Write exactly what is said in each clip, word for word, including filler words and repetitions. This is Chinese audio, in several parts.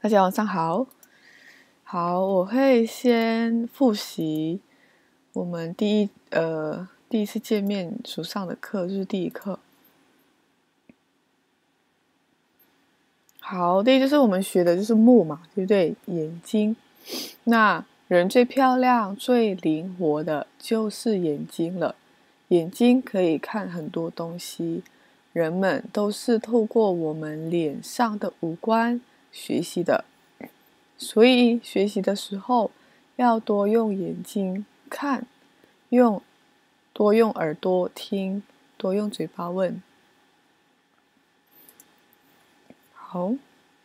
大家晚上好。好，我会先复习我们第一呃第一次见面所上的课，就是第一课。好，第一就是我们学的就是目嘛，对不对？眼睛。那人最漂亮、最灵活的就是眼睛了。眼睛可以看很多东西，人们都是透过我们脸上的五官学习的。所以学习的时候要多用眼睛看，用多用耳朵听，多用嘴巴问。好，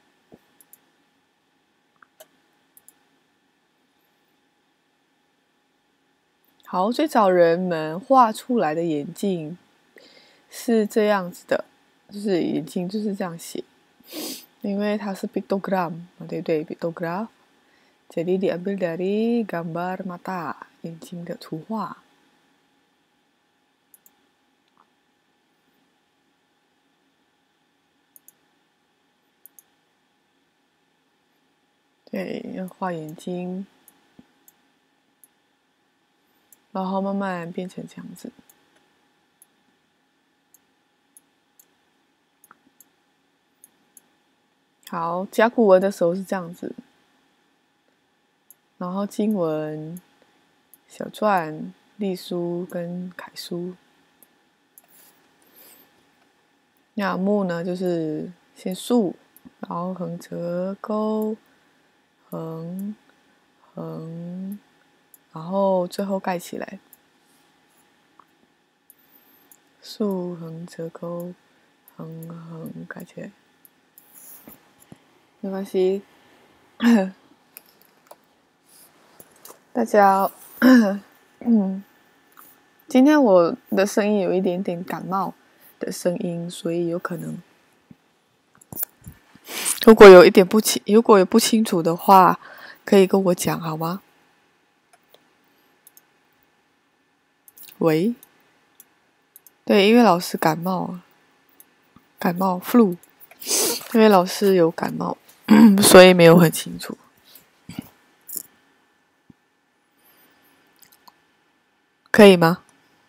好，最早人们画出来的眼镜是这样子的，就是眼睛就是这样写，因为它是 pictogram， 对不对 ？pictograph。jadi diambil dari gambar mata， 眼睛的图画。对，要画眼睛，然后慢慢变成这样子。好，甲骨文的时候是这样子，然后经文、小篆、隶书跟楷书。那木呢，就是先竖，然后横折钩，横横，然后最后盖起来。竖横折钩，横横盖起来。没关系，大家，嗯，今天我的声音有一点点感冒的声音，所以有可能，如果有一点不清，如果有不清楚的话，可以跟我讲好吗？喂，对，因为老师感冒，感冒 flu， 因为老师有感冒，所以没有很清楚。可以吗？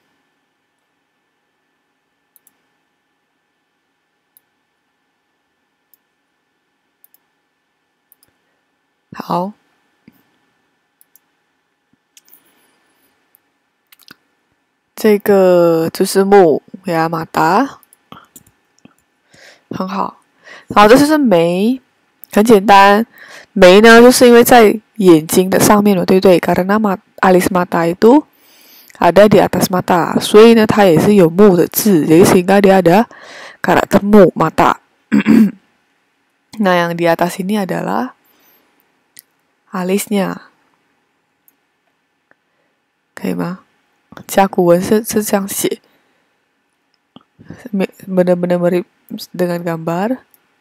好，这个就是木亚马达，很好。好，这就是眉，很简单。眉呢，就是因为在眼睛的上面了，对不对？ Karena alis mata itu ada di atas mata， 所以呢，它也是有木的字，jadi sehingga dia ada karakter mu mata。Nah, yang di atas ini adalah alisnya， 可以吗？甲骨文是是这样写 benar-benar mirip dengan gambar。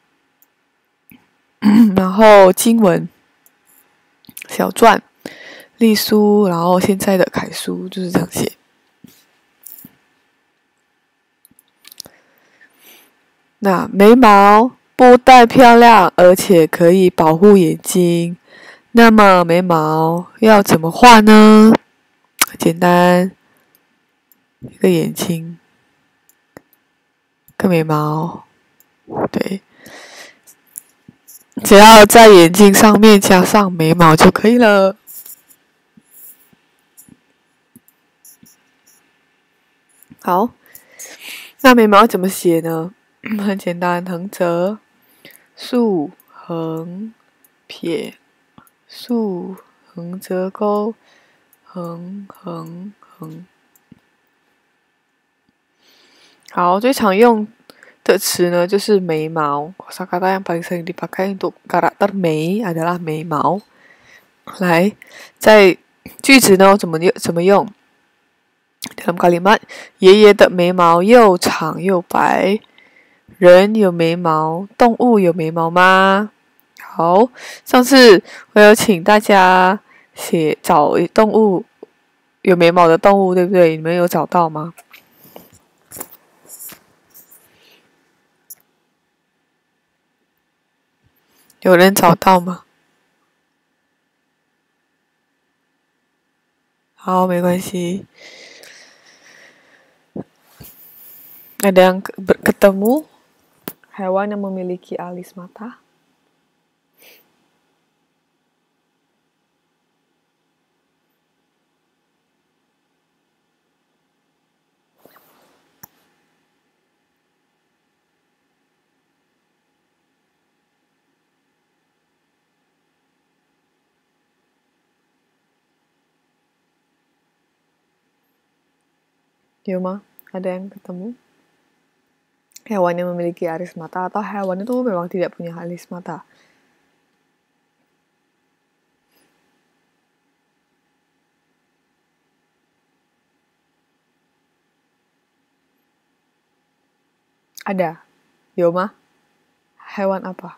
然后经文、小篆、隶书，然后现在的楷书就是这样写。那眉毛不但漂亮，而且可以保护眼睛。那么眉毛要怎么画呢？简单，一个眼睛，个眉毛，对，只要在眼睛上面加上眉毛就可以了。好，那眉毛怎么写呢？很简单，横折、竖、横、撇、竖、横折钩、横横横。好，最常用的词呢就是眉毛。Kosakata yang paling sering dipakai untuk karakter mei adalah 眉毛。来，在句子呢怎么用？怎么用？Dalam kalimat， 爷爷的眉毛又长又白。人有眉毛，动物有眉毛吗？好，上次我有请大家写找动物有眉毛的动物，对不对？你们有找到吗？ 有人找到吗？好，没关系。Ada yang ketemu hewan yang memiliki alis mata? Yoma, ada yang ketemu hewan yang memiliki alis mata atau hewan itu memang tidak punya alis mata? Ada. Yoma, hewan apa?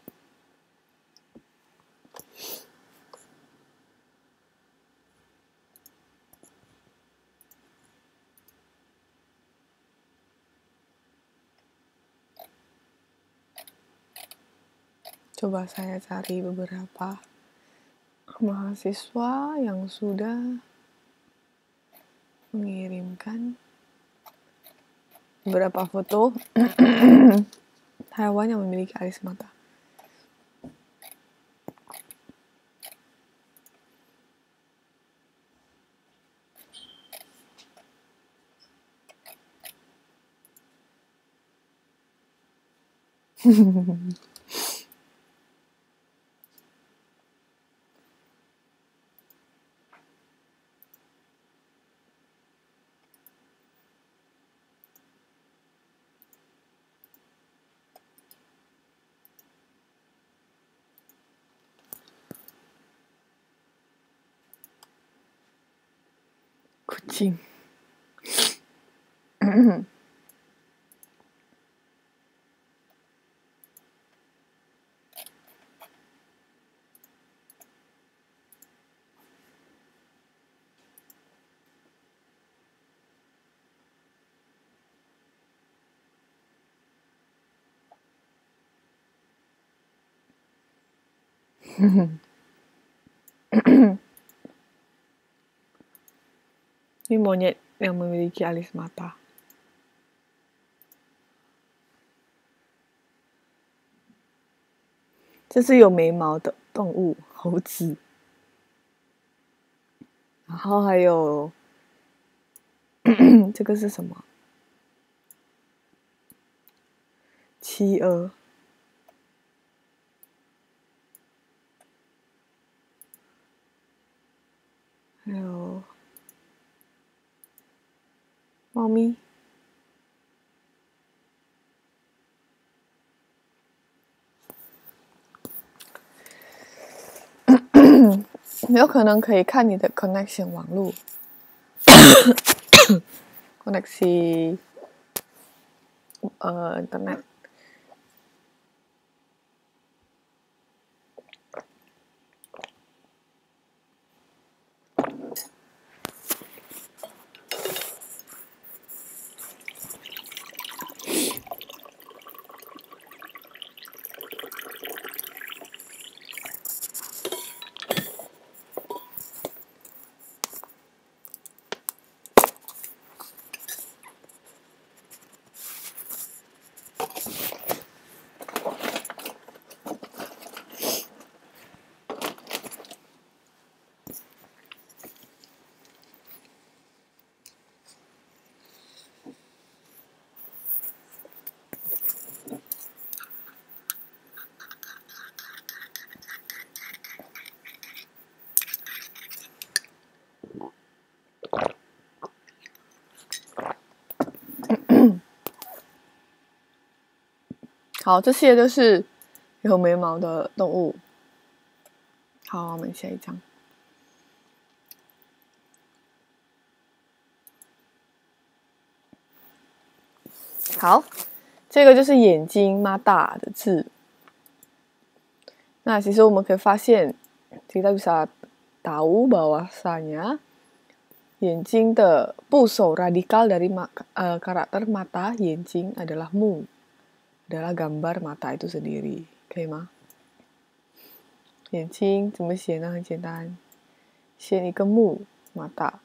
Coba saya cari beberapa mahasiswa yang sudah mengirimkan beberapa foto hewan yang memiliki alis mata. Kucing. Ini monyet yang memiliki alis mata. Ini 是有眉毛的动物，猴子。然后还有这个是什么？企鹅。还有猫咪。有可能可以看你的 connection 网络，koneksi 呃 internet。好，这些都是有眉毛的动物。好，我们下一张。好，这个就是眼睛 mata 的字。那其实我们可以发现 kita bisa tahu bahwasanya眼睛的部首 radikal dari uh, karakter mata 眼睛 adalah mu, adalah gambar mata itu sendiri. Oke, Ma? 眼睛怎么写呢？很简单，写一个目，mata。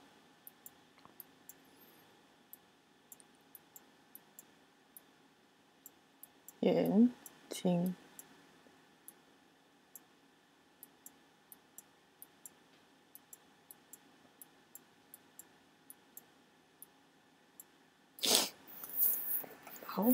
眼睛。好，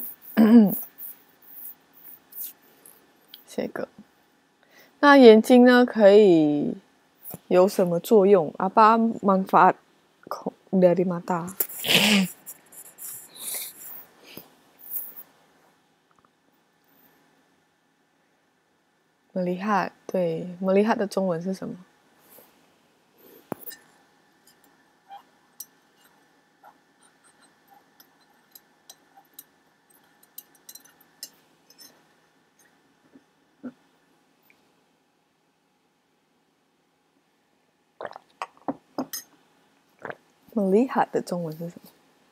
这个。那眼睛呢，可以有什么作用？Apa manfaat dari mata？ melihat， 对 ，melihat 的中文是什么？melihat 的中文是什么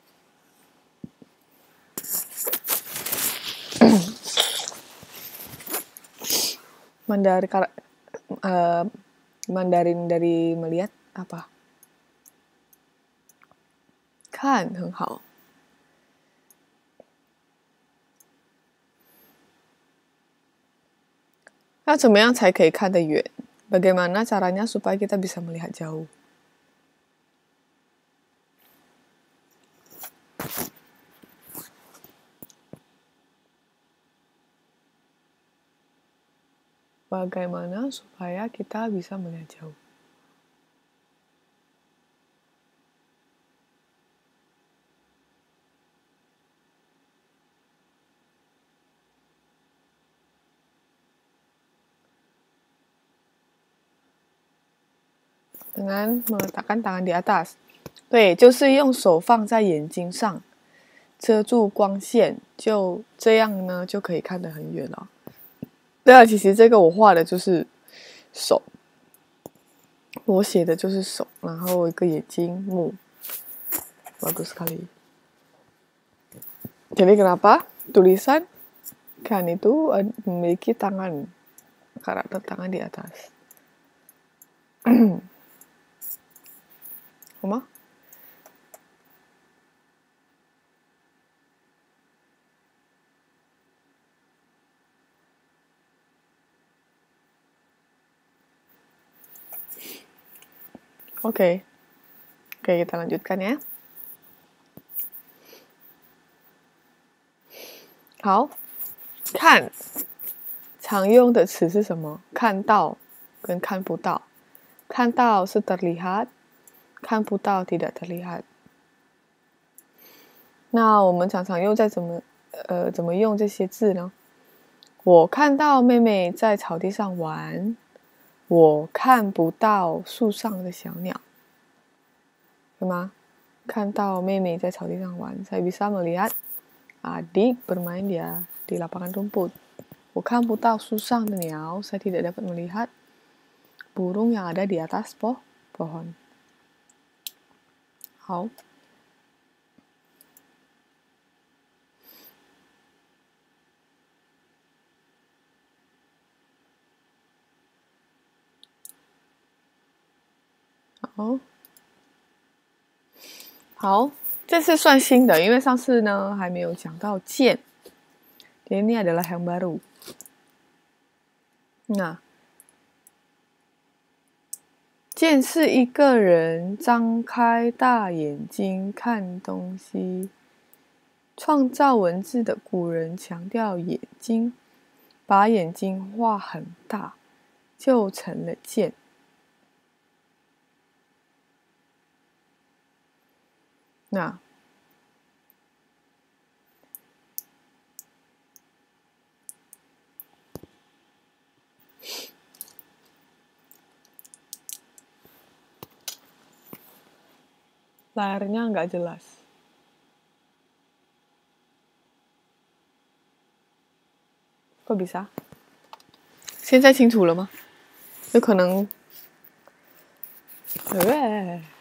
？Mandarin uh, Mandarin dari melihat apa？ 看，很好。那怎么样才可以看得远？ Bagaimana caranya supaya kita bisa melihat jauh？ Bagaimana supaya kita bisa melihat jauh? Dengan meletakkan tangan di atas， 对，就是用手放在眼睛上，遮住光线，就这样呢，就可以看得很远了。对啊，其实这个我画的就是手，我写的就是手，然后一个眼睛目。Bagus sekali. Jadi kenapa tulisan kan itu memiliki tangan, karakter tangan di atas. 好吗？ Oke, oke kita lanjutkan ya. 好，看，常用的词是什么？看到跟看不到。看到是 terlihat， 看不到 tidak terlihat。那我们常常用在怎么呃怎么用这些字呢？我看到妹妹在草地上玩，我看不到树上的小鸟，对吗？看到妹妹在草地上玩 ，saya bisa melihat adik bermain dia di lapangan rumput。我看不到树上的鸟 ，saya tidak dapat melihat burung yang ada di atas pohon。好。好，好，这次算新的，因为上次呢还没有讲到见。Ini adalah yang baru。那见是一个人张开大眼睛看东西。创造文字的古人强调眼睛，把眼睛画很大，就成了见。那layarnya nggak jelas. 会比啥？现在清楚了吗？有可能，呃